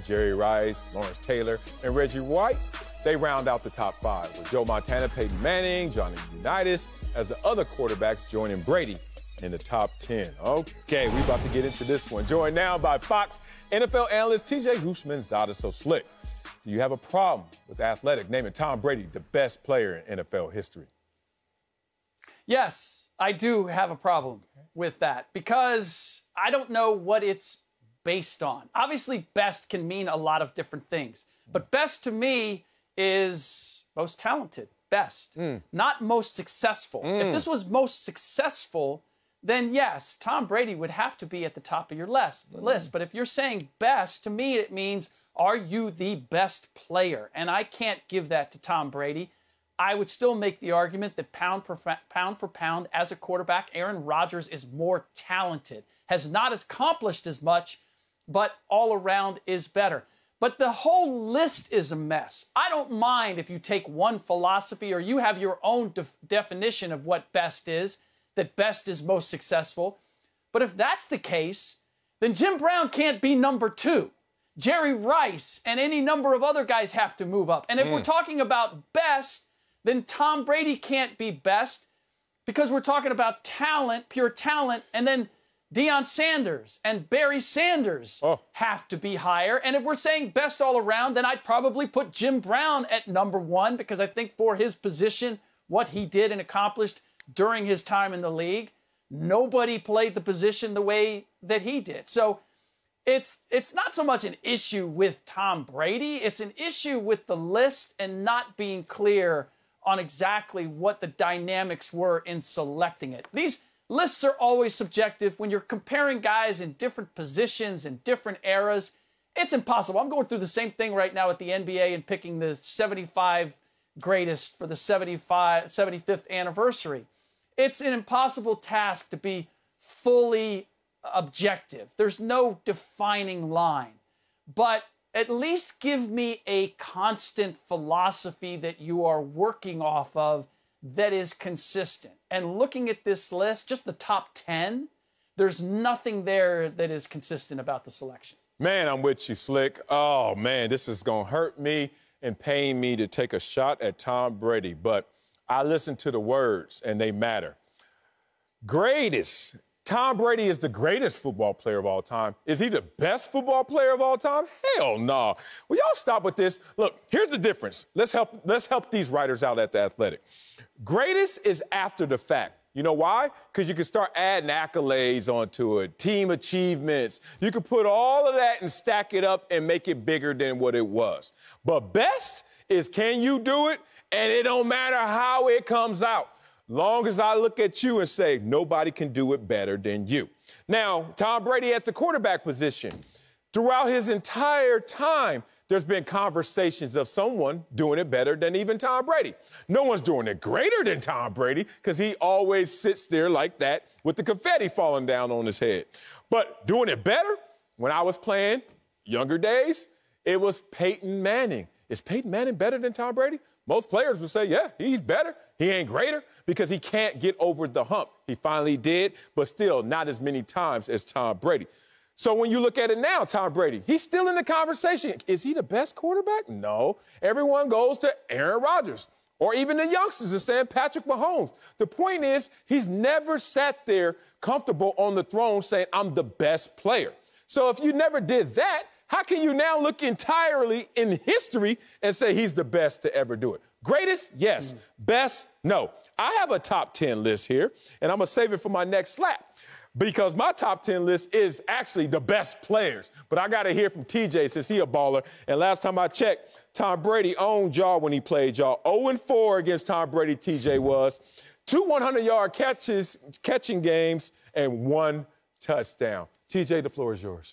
Jerry Rice, Lawrence Taylor, and Reggie White, they round out the top 5, with Joe Montana, Peyton Manning, Johnny Unitas as the other quarterbacks joining Brady in the top 10. Okay, we about to get into this one. Joined now by Fox NFL analyst TJ Houshmandzadeh. So, Slick, do you have a problem with Athletic naming Tom Brady the best player in NFL history? Yes, I do have a problem with that because I don't know what it's based on. Obviously, best can mean a lot of different things, but best to me is most talented, best, not most successful. If this was most successful, then yes, Tom Brady would have to be at the top of your list. But if you're saying best, to me it means, are you the best player? And I can't give that to Tom Brady. I would still make the argument that pound for pound as a quarterback, Aaron Rodgers is more talented, has not accomplished as much, but all around is better. But the whole list is a mess. I don't mind if you take one philosophy or you have your own definition of what best is, that best is most successful. But if that's the case, then Jim Brown can't be number 2. Jerry Rice and any number of other guys have to move up. And if we're talking about best, then Tom Brady can't be best because we're talking about talent, pure talent, and then Deion Sanders and Barry Sanders have to be higher. And if we're saying best all around, then I'd probably put Jim Brown at number 1 because I think for his position, what he did and accomplished during his time in the league, nobody played the position the way that he did. So it's not so much an issue with Tom Brady. It's an issue with the list and not being clear on exactly what the dynamics were in selecting it. These lists are always subjective. When you're comparing guys in different positions and different eras, it's impossible. I'm going through the same thing right now at the NBA and picking the 75 greatest for the 75th anniversary. It's an impossible task to be fully objective. There's no defining line. But at least give me a constant philosophy that you are working off of that is consistent. And looking at this list, just the top 10, there's nothing there that is consistent about the selection. Man, I'm with you, Slick. Oh, man, this is going to hurt me and pain me to take a shot at Tom Brady. But I listen to the words, and they matter. Greatest. Tom Brady is the greatest football player of all time. Is he the best football player of all time? Hell no. Will y'all stop with this? Look, here's the difference. Let's help these writers out at The Athletic. Greatest is after the fact. You know why? Because you can start adding accolades onto it, team achievements. You can put all of that and stack it up and make it bigger than what it was. But best is, can you do it? And it don't matter how it comes out. Long as I look at you and say, nobody can do it better than you. Now, Tom Brady at the quarterback position. Throughout his entire time, there's been conversations of someone doing it better than even Tom Brady. No one's doing it greater than Tom Brady because he always sits there like that with the confetti falling down on his head. But doing it better, when I was playing younger days, it was Peyton Manning. Is Peyton Manning better than Tom Brady? Most players would say, yeah, he's better. He ain't greater because he can't get over the hump. He finally did, but still not as many times as Tom Brady. So when you look at it now, Tom Brady, he's still in the conversation. Is he the best quarterback? No. Everyone goes to Aaron Rodgers, or even the youngsters are saying Patrick Mahomes. The point is, he's never sat there comfortable on the throne saying, I'm the best player. So if you never did that, how can you now look entirely in history and say he's the best to ever do it? Greatest? Yes. Best? No. I have a top 10 list here, and I'm going to save it for my next slap because my top 10 list is actually the best players. But I got to hear from TJ since he a baller. And last time I checked, Tom Brady owned y'all when he played y'all. 0-4 against Tom Brady, TJ was. 2 100-yard catching games, and 1 touchdown. TJ, the floor is yours.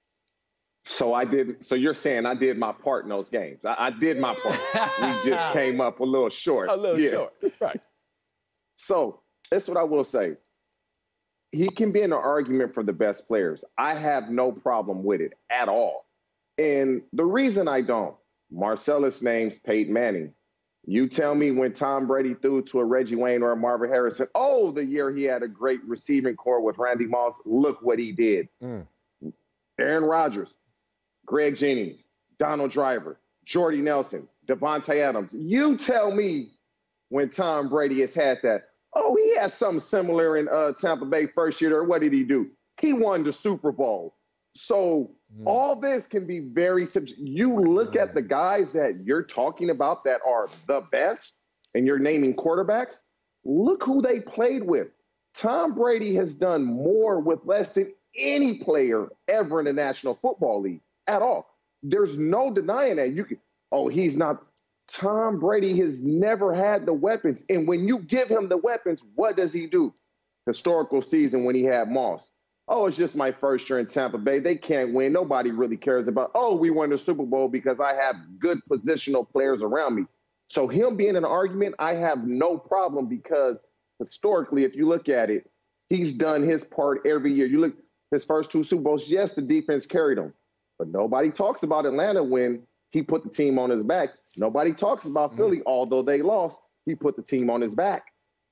So you're saying I did my part in those games. I did my part. We just came up a little short. A little short, right. So that's what I will say. He can be in an argument for the best players. I have no problem with it at all. And the reason I don't, Marcellus names Peyton Manning. You tell me when Tom Brady threw to a Reggie Wayne or a Marvin Harrison, oh, the year he had a great receiving core with Randy Moss, look what he did. Aaron Rodgers. Greg Jennings, Donald Driver, Jordy Nelson, Devontae Adams. You tell me when Tom Brady has had that. Oh, he had something similar in Tampa Bay first year. Or what did he do? He won the Super Bowl. So all this can be very you look at the guys that you're talking about that are the best, and you're naming quarterbacks. Look who they played with. Tom Brady has done more with less than any player ever in the National Football League at all. There's no denying that. He's not. Tom Brady has never had the weapons. And when you give him the weapons, what does he do? Historical season when he had Moss. Oh, it's just my first year in Tampa Bay. They can't win. Nobody really cares about, we won the Super Bowl because I have good positional players around me. So him being in an argument, I have no problem because historically, if you look at it, he's done his part every year. You look his first 2 Super Bowls, yes, the defense carried him. But nobody talks about Atlanta when he put the team on his back. Nobody talks about Philly, although they lost. He put the team on his back.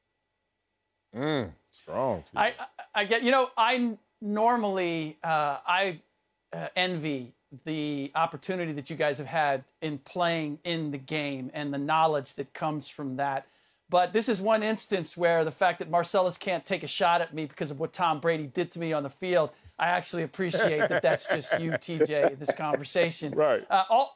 Strong. I get, I normally, I envy the opportunity that you guys have had in playing in the game and the knowledge that comes from that. But this is one instance where the fact that Marcellus can't take a shot at me because of what Tom Brady did to me on the field, I actually appreciate that that's just you, TJ, this conversation. Right.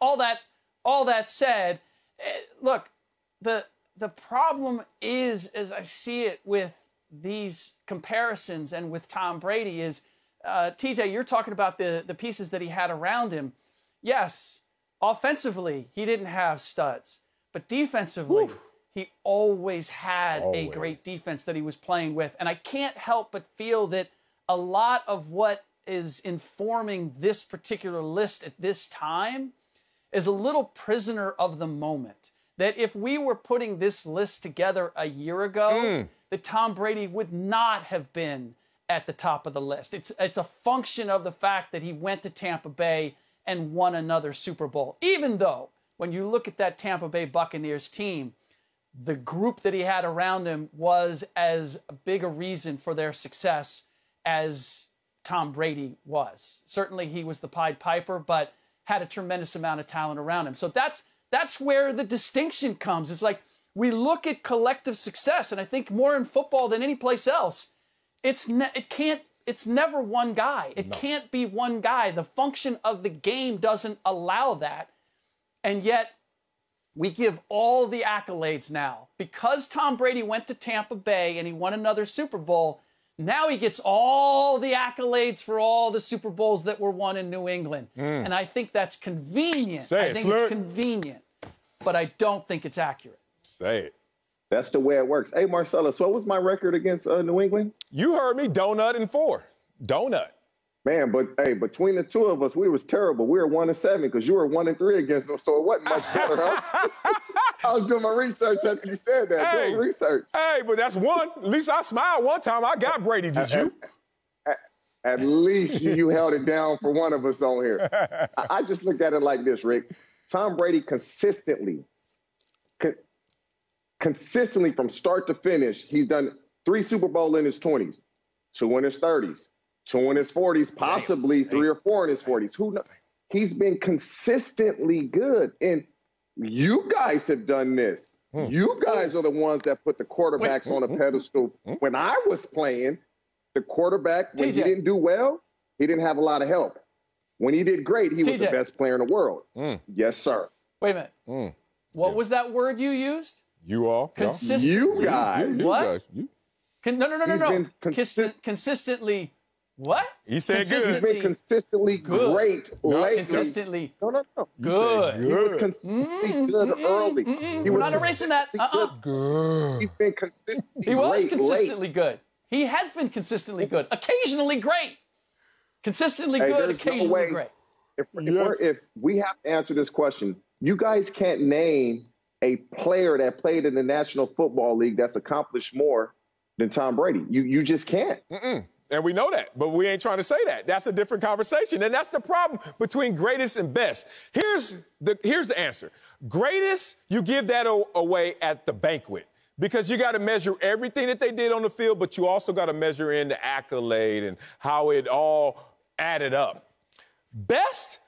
All that said, look, the problem is, as I see it with these comparisons and with Tom Brady is, TJ, you're talking about the pieces that he had around him. Yes, offensively, he didn't have studs. But defensively, he always had a great defense that he was playing with. And I can't help but feel that a lot of what is informing this particular list at this time is a little prisoner of the moment. That if we were putting this list together a year ago, that Tom Brady would not have been at the top of the list. It's a function of the fact that he went to Tampa Bay and won another Super Bowl. Even though, when you look at that Tampa Bay Buccaneers team, the group that he had around him was as big a reason for their success as Tom Brady was. Certainly he was the Pied Piper, but had a tremendous amount of talent around him. So that's where the distinction comes. It's like we look at collective success, and I think more in football than any place else, it's never one guy. It can't be one guy. The function of the game doesn't allow that. And yet we give all the accolades now. Because Tom Brady went to Tampa Bay and he won another Super Bowl, now he gets all the accolades for all the Super Bowls that were won in New England. And I think that's convenient. I think it's convenient, but I don't think it's accurate. Say it. That's the way it works. Hey, Marcellus, what was my record against New England? You heard me, donut and 4. Donut. Man, but hey, between the two of us, we was terrible. We were 1-7 because you were 1-3 against them, so it wasn't much better. Huh? I was doing my research after you said that. Hey, doing research. Hey, but that's one. At least I smiled one time. I got Brady. Did you? At least you held it down for one of us on here. I just look at it like this, Rick. Tom Brady consistently from start to finish, he's done 3 Super Bowl in his 20s, 2 in his 30s, 2 in his 40s, possibly 3 or 4 in his 40s. Who knows? He's been consistently good. And you guys have done this. You guys are the ones that put the quarterbacks on a pedestal. When I was playing, the quarterback, when he didn't do well, he didn't have a lot of help. When he did great, he was the best player in the world. Yes, sir. Wait a minute. What was that word you used? You all. Consistently. You guys. What? You. No. Consistently. What? He said He's been consistently great lately. Consistently. No. Good. He was consistently good early. We're not erasing that. Good. He's been consistently He was great consistently good. He has been consistently good. Occasionally great. Consistently good, occasionally great. If we have to answer this question, you guys can't name a player that played in the National Football League that's accomplished more than Tom Brady. You just can't. And we know that, but we ain't trying to say that. That's a different conversation. And that's the problem between greatest and best. Here's the answer. Greatest, you give that away at the banquet because you got to measure everything that they did on the field, but you also got to measure in the accolade and how it all added up. Best,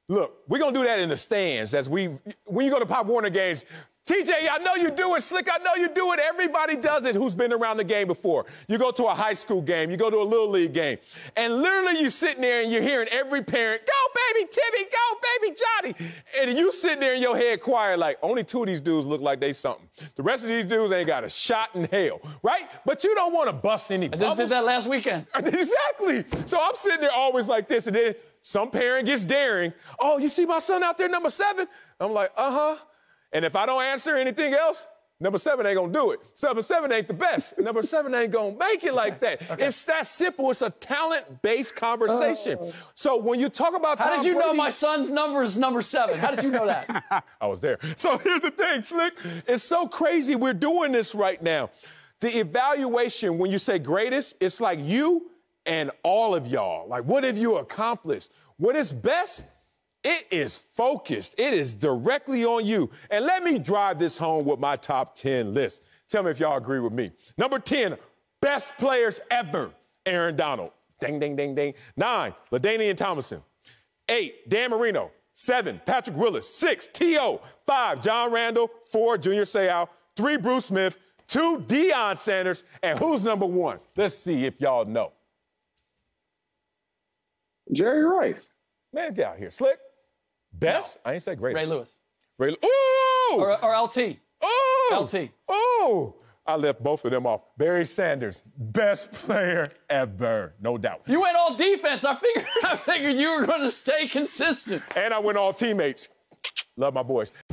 Look, we're going to do that in the stands when you go to Pop Warner games. TJ, I know you do it. Slick, I know you do it. Everybody does it who's been around the game before. You go to a high school game. You go to a little league game. And literally you're sitting there and you're hearing every parent, go, baby Timmy, go, baby Johnny. And you sitting there in your head quiet like, only 2 of these dudes look like they something. The rest of these dudes ain't got a shot in hell, right? But you don't want to bust any bubbles. I just did that last weekend. Exactly. So I'm sitting there always like this, and then some parent gets daring. Oh, you see my son out there, number 7? I'm like, uh-huh. And if I don't answer anything else, number 7 ain't gonna do it. Number 7 ain't the best. Number 7 ain't gonna make it like that. Okay. It's that simple. It's a talent-based conversation. So when you talk about How did you know my son's number is number 7? How did you know that? I was there. So here's the thing, Slick. It's so crazy we're doing this right now. The evaluation, when you say greatest, it's like you and all of y'all. Like, what have you accomplished? What is best? It is focused. It is directly on you. And let me drive this home with my top 10 list. Tell me if y'all agree with me. Number 10, best players ever, Aaron Donald. Ding, ding, ding, ding. 9, LaDainian Tomlinson. 8, Dan Marino. 7, Patrick Willis. 6, T.O. 5, John Randall. 4, Junior Seau. 3, Bruce Smith. 2, Deion Sanders. And who's number 1? Let's see if y'all know. Jerry Rice. Man, get out here. Slick. Best? No. I ain't say greatest. Ray Lewis. Ooh! Or LT. Oh! LT. Oh! I left both of them off. Barry Sanders, best player ever, no doubt. You went all defense. I figured you were going to stay consistent. And I went all teammates. Love my boys.